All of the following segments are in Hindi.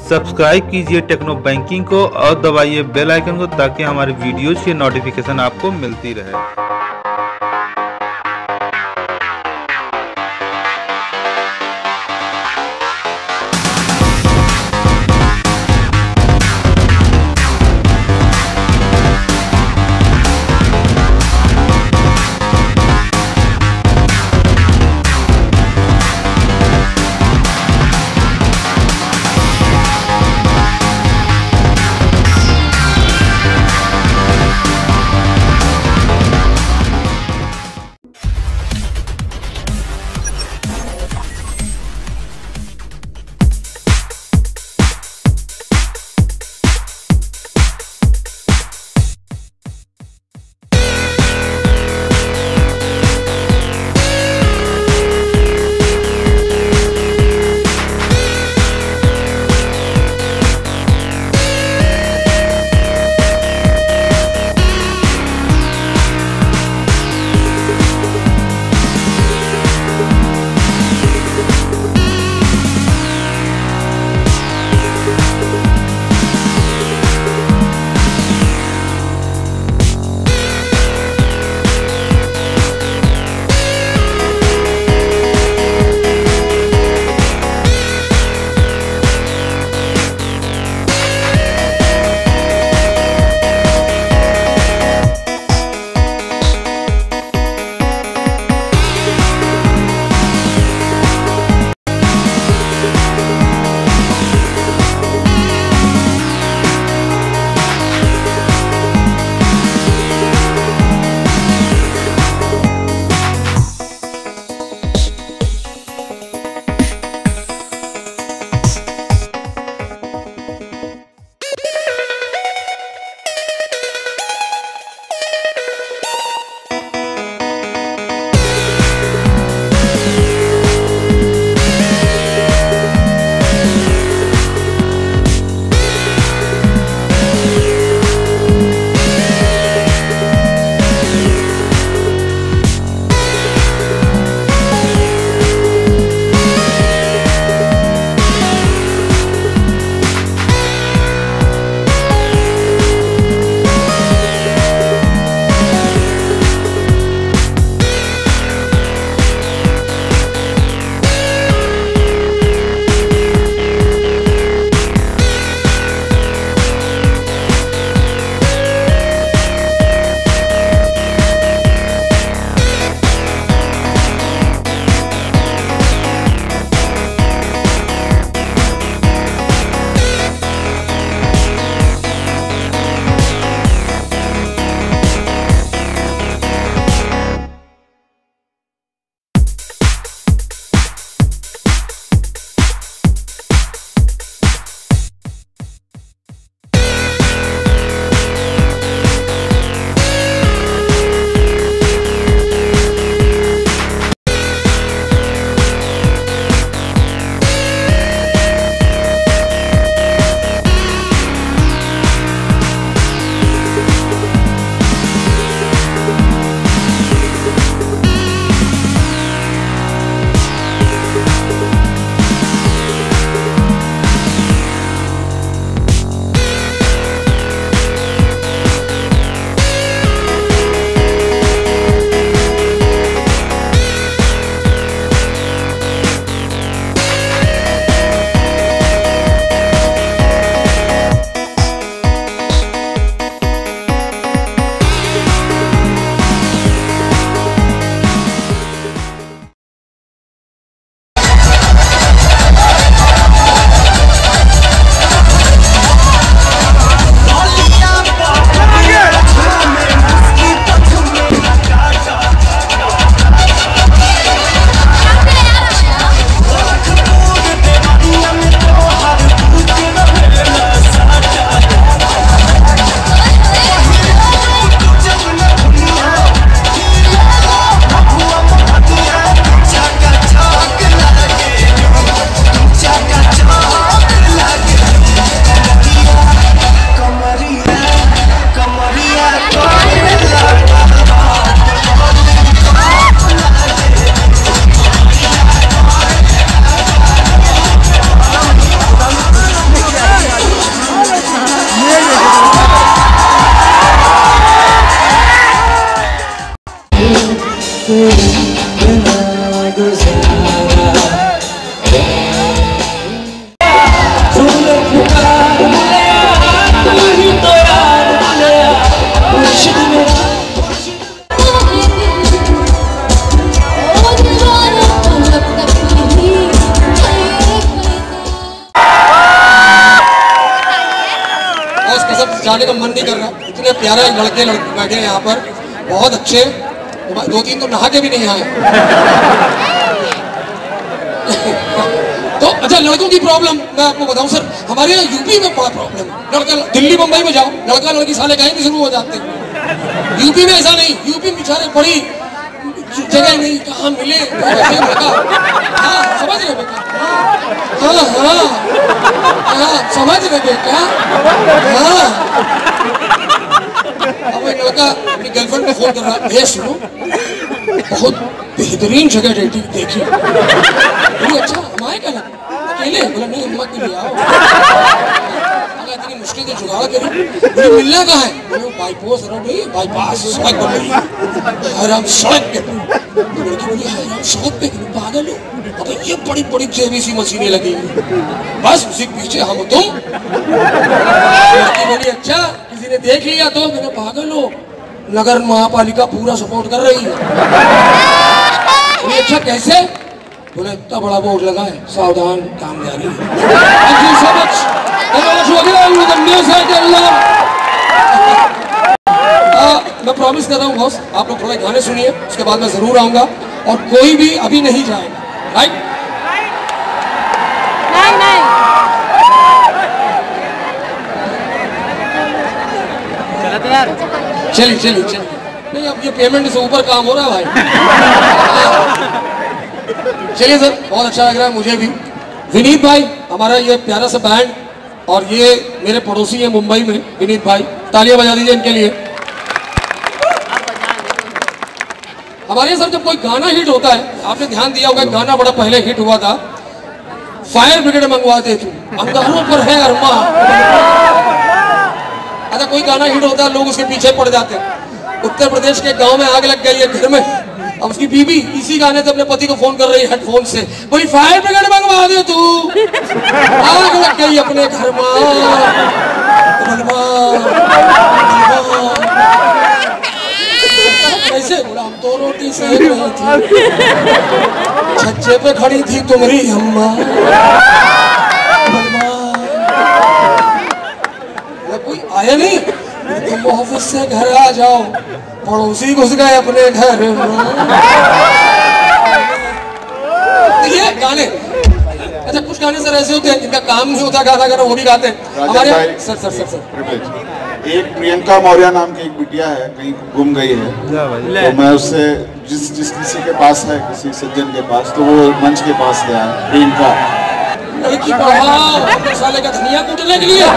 सब्सक्राइब कीजिए टेक्नो बैंकिंग को और दबाइए बेल आइकन को ताकि हमारे वीडियोज की नोटिफिकेशन आपको मिलती रहे। जाने का मन नहीं कर रहा। इतने प्यारे लड़के बैठे हैं यहाँ पर, बहुत अच्छे। 2-3 तो नहा के भी नहीं आए। तो अच्छा, लड़कों की प्रॉब्लम मैं आपको बताऊं सर, हमारे यहाँ यूपी में बड़ा प्रॉब्लम है। लड़का दिल्ली मुंबई में जाओ, लड़का लड़की साले कहीं भी शुरू हो जाते हैं। यूपी में ऐसा नहीं, यूपी बेचारे बड़ी जगह नहीं, कहाँ मिले लड़का। हाँ समझ रहे बेटा, हाँ हाँ हाँ समझ रहे बेटा, हाँ। अब एक लड़का अपनी गर्लफ्रेंड को फोन कर रहा है, सुनो बहुत बेहतरीन जगह डेटिंग देखी। बोली अच्छा, हम आए क्या ना अकेले? बोला नहीं, अम्मा के लिए आओ। इतनी मुश्किल से जुगाड़ करी, बोली मिलना कहाँ है? बोले बाईपास बाईपास सड़क बन रही है, हराम सड़क पे। तो लड़की बोली हराम सड़क पे, पागल हो? अब ये बड़ी बड़ी जेबीसी मशीनें लगी बस उसी के पीछे हम तुम। लड़की बोली अच्छा, किसी ने देख लिया तो? मैंने पागल हो, नगर महापालिका पूरा सपोर्ट कर रही है। बोली अच्छा कैसे? बोले इतना बड़ा बोर्ड लगा है, सावधान काम जारी है। मैं प्रॉमिस कर रहा हूँ बॉस, आप लोग थोड़ा गाने सुनिए, उसके बाद मैं जरूर आऊंगा और कोई भी अभी नहीं जाएगा, राइट? नहीं। चलिए नहीं, अब ये पेमेंट से ऊपर काम हो रहा है भाई। चलिए सर, बहुत अच्छा लग रहा है मुझे भी। विनीत भाई हमारा ये प्यारा सा बैंड, और ये मेरे पड़ोसी हैं मुंबई में, विनीत भाई, तालियां बजा दीजिए इनके लिए। हमारे सर जब कोई गाना हिट होता है, आपने ध्यान दिया होगा, गाना बड़ा पहले हिट हुआ था, फायर ब्रिगेड मंगवाते थे, अंगारों पर है अरमा। अच्छा कोई गाना हिट होता है, लोग उसके पीछे पड़ जाते हैं। उत्तर प्रदेश के गांव में आग लग गई है घर में, अब उसकी बीबी इसी गाने से अपने पति को फोन कर रही है हेडफोन से, बोली फायर ब्रिगेड मंगवा दे तू, आग लग गई अपने घर में। कैसे? बोला हम तो रोटी सेक रही थी, छज्जे पे खड़ी थी तुम्हारी अम्मा। कोई आया नहीं, तुम ऑफिस से घर आ जाओ, पड़ोसी घुस गए अपने घर में। ये गाने, अच्छा कुछ गाने सर ऐसे होते हैं जिनका काम नहीं होता गाना गाना, वो भी गाते हैं हमारे। सर एक प्रियंका मौर्य नाम की एक बिटिया है, कहीं गुम गई है, तो मैं उससे जिस किसी के पास है, किसी सज्जन के पास, तो वो मंच के पास गया है। प्रियंका लड़की पढ़ाओ साले का धनिया कूटने के लिए।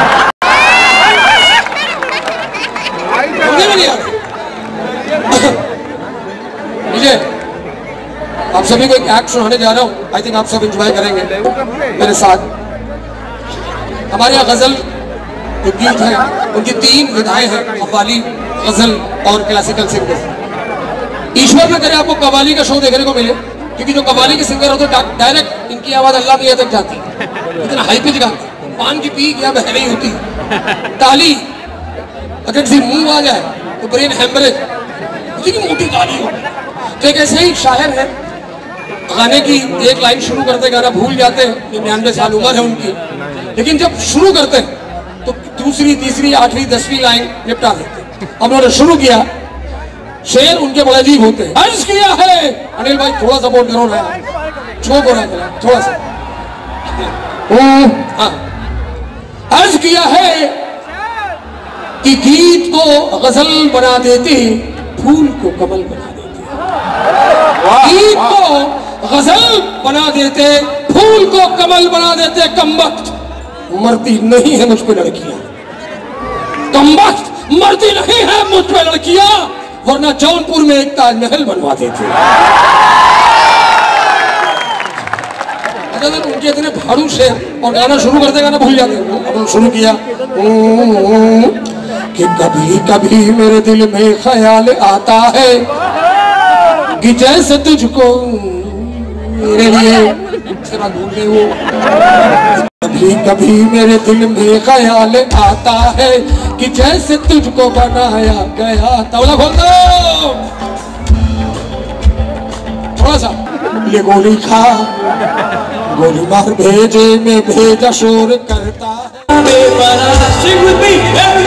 आप सभी को एक एक्ट सुनाने जा रहा हूँ, आई थिंक आप सब एंजॉय करेंगे मेरे साथ। हमारे यहाँ गजल जो गीत है उनकी 3 विधाएं हैं, कव्वाली, गजल और क्लासिकल सिंगर। ईश्वर न करे आपको कव्वाली का शो देखने को मिले, क्योंकि जो कव्वाली के सिंगर होते हैं डायरेक्ट इनकी आवाज अल्लाह मियां तक जाती है, इतना हाई पिच गाते, पान की पी क्या बह रही होती, ताली अगर किसी मुंह आ जाए तो ब्रेन हैमरेज, इतनी मोटी ताली हो। तो एक ऐसे ही शायर है, गाने की एक लाइन शुरू करते गाना भूल जाते हैं, 99 साल उम्र है उनकी, लेकिन जब शुरू करते हैं तो दूसरी, तीसरी, 8वीं, 10वीं लाइन निपटा देते। हम लोगों ने शुरू किया, शेर उनके बड़े अजीब होते हैं। अर्ज किया है, अनिल भाई थोड़ा सपोर्ट करो ना, चौक हो रहा है थोड़ा सा। हाँ, अर्ज किया है कि गीत को गजल बना देते, फूल को कमल बना देते, गीत को गजल बना देते, फूल को कमल बना देते। कमबख्त मरती नहीं है मुझ पे लड़कियां, कमबख्त मरती नहीं है मुझ पे लड़कियां, वरना जौनपुर में एक ताजमहल बनवा देते। अच्छा उनके इतने भाड़ू शेर, और गाना शुरू करते गाना भूल जाते। अब शुरू किया कि कभी कभी मेरे दिल में ख्याल आता है कि जैसे तुझको मेरे लिए, उसके बाद भूल गए वो। कभी कभी मेरे दिल में ख्याल आता है कि जैसे तुझको बनाया गया। तबला खोल दो थोड़ा सा, ये गोली खा गोली मार भेजे में भेजा शोर करता है